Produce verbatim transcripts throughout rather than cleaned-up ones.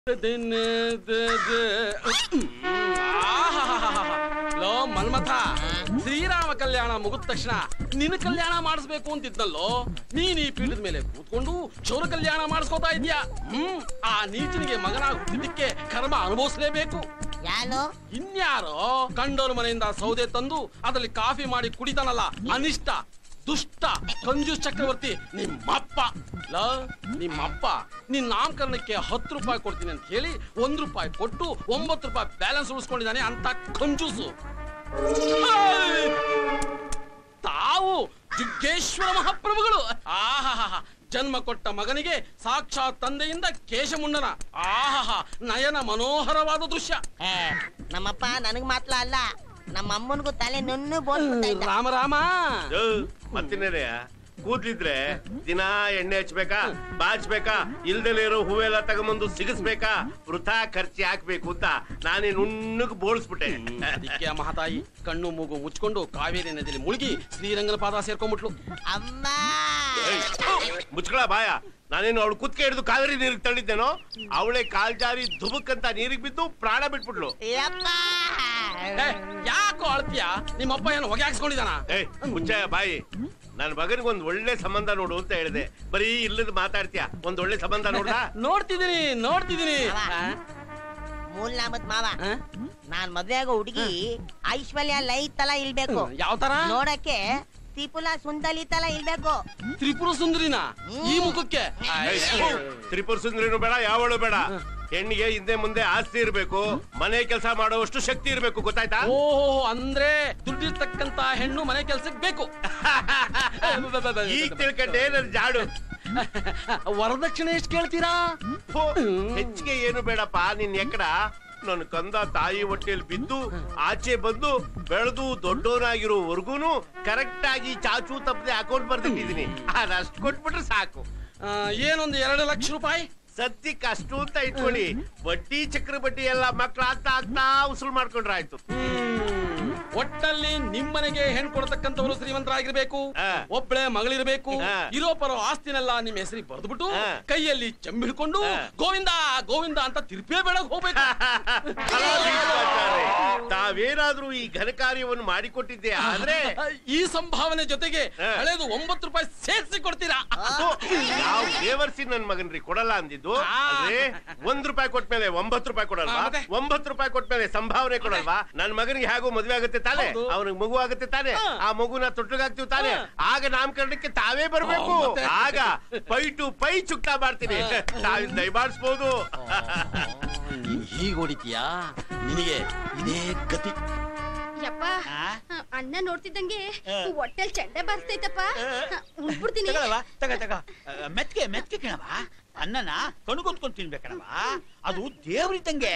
Low Manmatha, Shriram ಕಲ್ಯಾಣ ಮುಗಿದ ತಕ್ಷಣ ನಿನ್ನ ಕಲ್ಯಾಣ ಮಾಡಿಸ್ಬೇಕು ಅಂತಿದ್ನಲ್ಲೋ. ನೀನ್ ಈ ಪೀಠದ ಮೇಲೆ ಕೂತ್ಕೊಂಡು ಚೌರ ಕಲ್ಯಾಣ ಮಾಡಿಸ್ಕೋತಾ ಇದ್ಯಾ. ಹ್ಮ್ ಆ ನೀಚನಿಗೆ ಮಗನಾಗಿ ಹುಟ್ಟಿದ್ದಕ್ಕೆ ಕರ್ಮ ಅನುಭವಿಸ್ಲೇಬೇಕು. ಯಾರು ಇನ್ಯಾರೋ ಕಂಡೋರ್ ಮನೆಯಿಂದ ಸೌದೆ ತಂದು ಅದರಲ್ಲಿ ಕಾಫಿ ಮಾಡಿ ಕುಡಿತಾನಲ್ಲ, ಅನಿಷ್ಟ ದುಷ್ಟ ಕಂಜೂಸ್ ಚಕ್ರವರ್ತಿ ನಿಮ್ಮಪ್ಪ. ಲ ನಿಮ್ಮಪ್ಪ ನಿನ್ ನಾಮಕರಣಕ್ಕೆ ಹತ್ತು ರೂಪಾಯಿ ಕೊಡ್ತೀನಿ ಅಂತ ಹೇಳಿ ಒಂದ್ ರೂಪಾಯಿ ಕೊಟ್ಟು ಒಂಬತ್ತು ರೂಪಾಯಿ ಬ್ಯಾಲೆನ್ಸ್ ಉಳಿಸ್ಕೊಂಡಿದ್ದಾನೆ ಅಂತ ಕಂಜೂಸು. ತಾವು ಜುಗ್ಗೇಶ್ವರ ಮಹಾಪ್ರಭುಗಳು. ಆಹಾ, ಜನ್ಮ ಕೊಟ್ಟ ಮಗನಿಗೆ ಸಾಕ್ಷಾತ್ ತಂದೆಯಿಂದ ಕೇಶಮುಂಡನ. ಆಹಾ, ನಯನ ಮನೋಹರವಾದ ದೃಶ್ಯ. ನಮ್ಮಪ್ಪ ನನಗ್ ಮಾತ್ರ ಅಲ್ಲ, ನಮ್ಮ ಅಮ್ಮನಿಗೂ ತಲೆ ನುಣ್ಣು ಬೋಲ್ಬಿಡ್ತಾ. ರಾಮ ರಾಮ ಮತ್ತಿನ್ನೇನೆಯ ಕೂದ್ಲಿದ್ರೆ ದಿನಾ ಎಣ್ಣೆ ಹಚ್ಬೇಕಾ, ಬಾಚ್ಬೇಕಾ, ಇಲ್ದಲೇ ಇರೋ ಹೂವೆಲ್ಲ ತಗೊಂಬಂದು ಸಿಗಿಸ್ಬೇಕಾ, ವೃಥಾ ಖರ್ಚಿ ಹಾಕ್ಬೇಕು ಅಂತ ನಾನೇ ನುಣ್ಣಗ್ ಬೋಳ್ಸ್ಬಿಟ್ಟೆ. ಅದಕ್ಕೆ ಆ ಮಹಾತಾಯಿ ಕಣ್ಣು ಮೂಗು ಮುಚ್ಕೊಂಡು ಕಾವೇರಿ ನದಿಯಲ್ಲಿ ಮುಳುಗಿ ಶ್ರೀರಂಗನ ಪಾದ ಸೇರ್ಕೊಂಡ್ಬಿಟ್ಲು. ಅಮ್ಮ ಮುಚ್ಕೊಳ ಬಾಯ. ನಾನೇನು ಅವಳು ಕುತ್ಕೆ ಹಿಡಿದು ಕಾವೇರಿ ನೀರಿಗೆ ತಳ್ಳಿದ್ದೇನೋ, ಅವಳೆ ಕಾಲ್ ಜಾರಿ ಧುಬುಕ್ ಅಂತ ನೀರಿಗೆ ಬಿದ್ದು ಪ್ರಾಣ ಬಿಟ್ಬಿಟ್ಲು. ಯಾಕೋ ಅಳ್ತೀಯ? ನಿಮ್ಮಪ್ಪ ಏನು ಹೊಗೆ ಹಾಕ್ಸ್ಕೊಂಡಿದಾನ? ಏಯ್ ಮುಚ್ಚಯ್ಯ ಬಾಯಿ. ನನ್ ಮಗನಿಗೆ ಒಂದ್ ಒಳ್ಳೆ ಸಂಬಂಧ ನೋಡು ಅಂತ ಹೇಳಿದೆ, ಬರೀ ಇಲ್ಲದ ಮಾತಾಡ್ತೀಯ. ಒಂದ್ ಒಳ್ಳೆ ಸಂಬಂಧ ನೋಡ. ನೋಡ್ತಿದೀನಿ ನೋಡ್ತಿದೀನಿ ಮೂಲ್ ನಾಮದ್ ಮಾವ, ನಾನ್ ಮದ್ವೆ ಆಗೋ ಹುಡುಗಿ ಐಶ್ವರ್ಯ ಲೈ ತಲ ಇಲ್ಬೇಕು. ಯಾವ ತರ ನೋಡಕ್ಕೆ ತ್ರಿಪುರ ಸುಂದರಿ ತಲ ಇಲ್ಬೇಕು. ತ್ರಿಪುರ ಸುಂದರಿನ ಈ ಮುಖಕ್ಕೆ? ತ್ರಿಪುರ ಸುಂದರಿನೂ ಬೇಡ, ಯಾವಳು ಬೇಡ. ಹೆಣ್ಣಿಗೆ ಹಿಂದೆ ಮುಂದೆ ಆಸ್ತಿ ಇರ್ಬೇಕು, ಮನೆ ಕೆಲಸ ಮಾಡುವಷ್ಟು ಶಕ್ತಿ ಇರ್ಬೇಕು, ಗೊತ್ತಾಯ್ತಾ? ಓಹೋ, ಅಂದ್ರೆ ದುಡ್ಡಿರ್ತಕ್ಕಂತ ಹೆಣ್ಣು ಮನೆ ಕೆಲ್ಸಕ್ಕೆ ಬೇಕು. ಈಗ ತಿಳ್ಕೊಂಡೆ ನನ್ ಜಾಡು. ವರದಕ್ಷಿಣೆ ಎಷ್ಟು ಕೇಳ್ತೀರಾ? ಹೆಚ್ಚಿಗೆ ಏನು ಬೇಡಪ್ಪ. ನಿನ್ ಎಕ್ಕಡ ನನ್ ಕಂದ ತಾಯಿ ಹೊಟ್ಟೆಯಲ್ಲಿ ಬಿದ್ದು ಆಚೆ ಬಂದು ಬೆಳೆದು ದೊಡ್ಡವನಾಗಿರೋವರ್ಗೂನು ಕರೆಕ್ಟ್ ಆಗಿ ಚಾಚು ತಪ್ಪದೆ ಅಕೌಂಟ್ ಬರ್ದಿಟ್ಟಿದೀನಿ. ಅದಷ್ಟು ಕೊಟ್ಬಿಟ್ರೆ ಸಾಕು. ಏನೊಂದು ಎರಡು ಲಕ್ಷ ರೂಪಾಯಿ ಸದ್ಯಕ್ಕೆ ಅಷ್ಟು ಅಂತ ಇಟ್ಕೊಳ್ಳಿ. ಬಡ್ಡಿ ಚಕ್ರ ಬಡ್ಡಿ ಎಲ್ಲ ಮಕ್ಳು ಆಗ್ತಾ ಆಗ್ತಾ ಉಸುಲ್ ಮಾಡ್ಕೊಂಡ್ರೆ ಆಯ್ತು. ಒಟ್ಟಲ್ಲಿ ನಿಮ್ಮನೆಗೆ ಹೆಣ್ ಕೊಡ್ತಕ್ಕಂಥವ್ರು ಶ್ರೀಮಂತರಾಗಿರ್ಬೇಕು, ಒಬ್ಬಳೆ ಮಗಳಿರ್ಬೇಕು. ಇರೋ ಪರೋ ಆಸ್ತಿನೆಲ್ಲ ನಿಮ್ ಹೆಸರಿಗೆ ಬರೆದ್ಬಿಟ್ಟು ಕೈಯಲ್ಲಿ ಚೆಂಬು ಹಿಡ್ಕೊಂಡು ಗೋವಿಂದ ಗೋವಿಂದ ಅಂತ ತಿರುಪೇ ಬೇಡಕ್ ಹೋಗ್ಬೇಕು. ತಾವೇನಾದ್ರೂ ಈ ಘನ ಕಾರ್ಯವನ್ನು ಮಾಡಿಕೊಟ್ಟಿದ್ದೆ ಆದ್ರೆ ಈ ಸಂಭಾವನೆ ಜೊತೆಗೆ ಹಳೇದು ಒಂಬತ್ತು ರೂಪಾಯಿ ಸೇರಿಸಿ ಕೊಡ್ತೀರಾ? ಯಾವ ದೇವರ್ಸಿ ನನ್ ಮಗನ್ರಿ ಕೊಡಲ್ಲ ಅಂದಿದ್ದು. ಅಂದ್ರೆ ಒಂದ್ ರೂಪಾಯಿ ಕೊಟ್ಮೇಲೆ ಒಂಬತ್ತು ರೂಪಾಯಿ ಕೊಡಲ್ವಾ? ಒಂಬತ್ತು ರೂಪಾಯಿ ಕೊಟ್ಮೇಲೆ ಸಂಭಾವನೆ ಕೊಡಲ್ವಾ? ನನ್ ಮಗನಿಗೆ ಹೇಗೂ ಮದ್ವೆ ಆಗುತ್ತೆ ತಾನೆ, ಅವನಿಗೆ ಮಗು ಆಗುತ್ತೆ ತಾನೆ, ಆ ಮಗುನ ತೊಟ್ಟಿಗಾಗ್ತೀವಿ ತಾನೆ, ಆಗ ನಾಮಕರಣಕ್ಕೆ ತಾವೇ ಬರ್ಬೇಕು. ಆಗ ಪೈ ಟು ಪೈ ಚುಕ್ತಾ ಮಾಡ್ತೀನಿ, ತಾವಿಂದ ದಯಮಾಡಿಸ್ಬೋದು. ಹೀಗೆ ಹೊಡಿತೀಯಾ? ನಿನಗೆ ಇದೇ ಗತಿ. ಯಪ್ಪ, ಅಣ್ಣ ನೋಡ್ತಿದ್ದಂಗೆ ಹೊಟ್ಟೆಲ್ ಚಂಡೆ ಬರ್ಸ್ತೈತಪ್ಪ. ಉಳ್ಬಿಡ್ತೀನಿ. ತಗ ತಗ ಮೆತ್ಕೆ ಮೆತ್ಕೆ ಕಣವ. ಅನ್ನನ ಕಣ್ಕೊತ್ಕೊಂಡ್ ತಿನ್ಬೇಕಣವ, ಅದು ದೇವ್ರಿದ್ದಂಗೆ.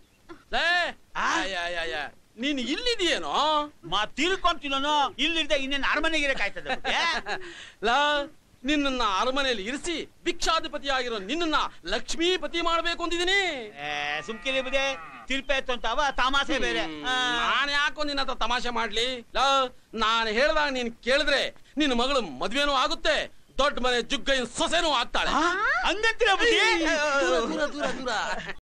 ನೀನ್ ಇಲ್ಲಿದೆಯೇನೋ? ಮಾ ತಿರ್ಕೊಂತೀನೋ ಇಲ್ಲಿರ್ದ ಇನ್ನೇನು ಅರಮನೆಗಿರಕಾಯ್ತದ? ಲಾ, ನಿನ್ನ ಅರಮನೆಯಲ್ಲಿ ಇರಿಸಿ ಭಿಕ್ಷಾಧಿಪತಿ ಆಗಿರೋ ನಿನ್ನ ಲಕ್ಷ್ಮೀಪತಿ ಮಾಡ್ಬೇಕು ಅಂದಿದ್ದೀನಿ. ಸುಮ್ಕಿರಿ ಬುದೇ, ತಿರ್ಪೆ ಅಂತಾವ ತಮಾಷೆ ಬೇರೆ. ನಾನ್ ಯಾಕೋ ನಿನ್ನ ಹತ್ರ ತಮಾಷೆ ಮಾಡ್ಲಿ? ಲಾ, ನಾನು ಹೇಳ್ದಾಗ ನೀನ್ ಕೇಳಿದ್ರೆ ನಿನ್ನ ಮಗಳು ಮದ್ವೆನೂ ಆಗುತ್ತೆ, ದೊಡ್ಡ ಮನೆ ಜುಗ್ಗಯ್ಯನ ಸೊಸೆನೂ ಆಗ್ತಾಳೆ. ಹಂಗಂತೀರ? ದೂರ ದೂರ ದೂರ